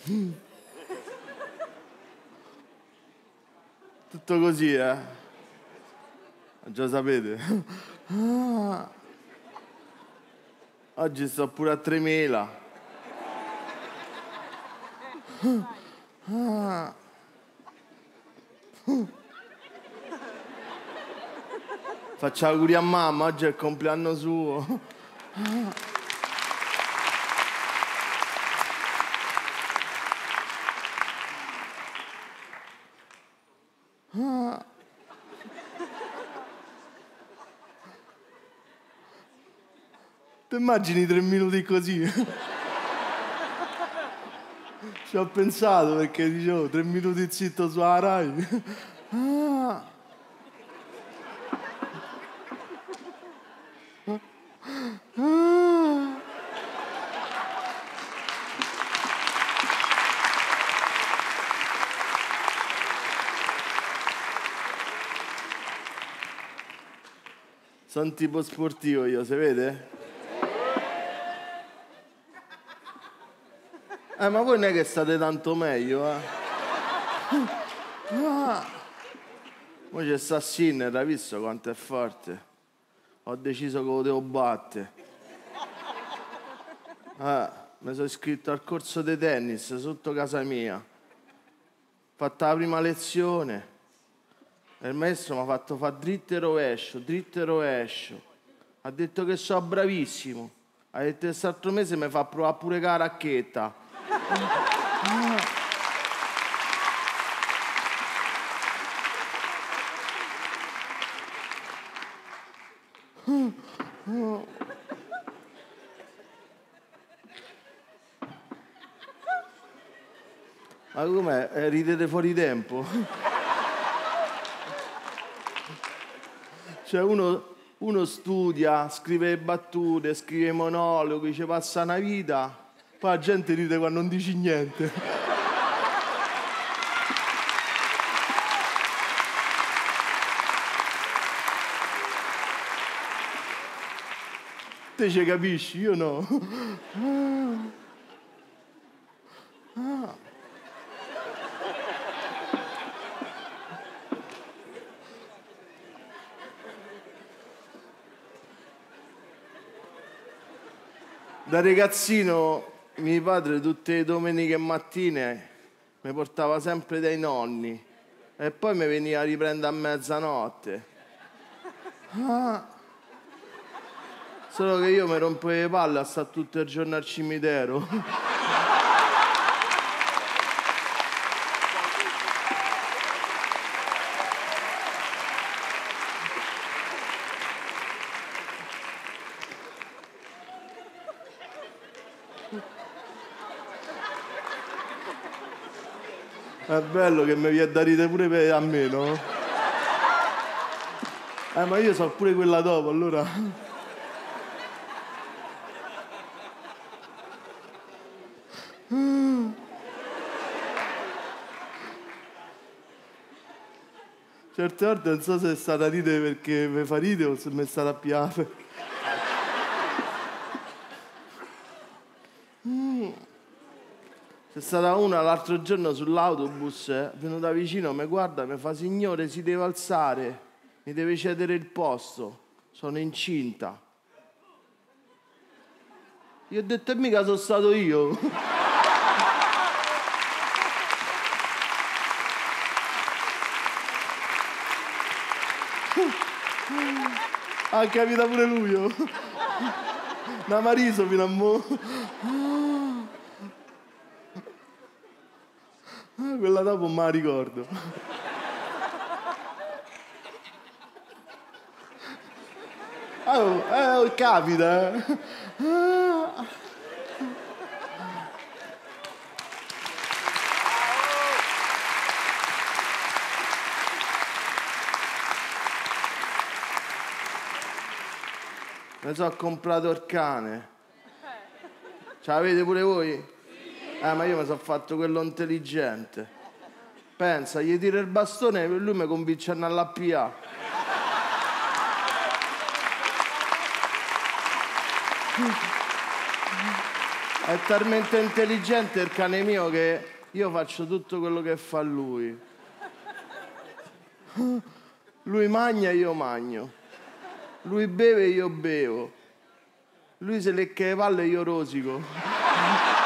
Tutto così, già sapete. Oggi sto pure a 3.000. Faccio auguri a mamma, oggi è il compleanno suo. Ti immagini 3 minuti così? Ci ho pensato perché dicevo 3 minuti zitto sulla Rai. Sono tipo sportivo io, si vede? Ma voi non è che state tanto meglio, Mo c'è sta Sinner, hai visto quanto è forte? Ho deciso che lo devo battere. Mi sono iscritto al corso di tennis sotto casa mia. Ho fatto la prima lezione. E il maestro mi ha fatto fare dritto e rovescio, dritto e rovescio. Ha detto che sono bravissimo. Ha detto che quest'altro mese mi fa provare pure con la racchetta. Ma com'è? Ridete fuori tempo? Cioè uno studia, scrive battute, scrive monologhi, ci passa una vita, poi la gente ride quando non dici niente. Te ci capisci, io no. Da ragazzino mio padre tutte le domeniche mattine mi portava sempre dai nonni e poi mi veniva a riprendere a mezzanotte. Solo che io mi rompevo le palle a stare tutto il giorno al cimitero. È bello che mi viene da ridere pure a me, no? Ma io so pure quella dopo, allora. Certe volte non so se è stata ridere perché mi fa ridere o se mi è stata a piare. C'è stata una l'altro giorno sull'autobus, è venuta vicino, mi guarda e mi fa: signore, si deve alzare, mi deve cedere il posto, sono incinta. Gli ho detto: e mica sono stato io. Ha capito pure lui, oh. Una mariso fino a mo'. Quella dopo me la ricordo. Capita, Mi sono comprato il cane. Ce l'avete pure voi? Ma io mi sono fatto quello intelligente. Pensa, gli tiro il bastone e lui mi convince a andare all'APA. È talmente intelligente il cane mio che io faccio tutto quello che fa lui. Lui mangia e io magno. Lui beve e io bevo. Lui se lecca le palle e io rosico.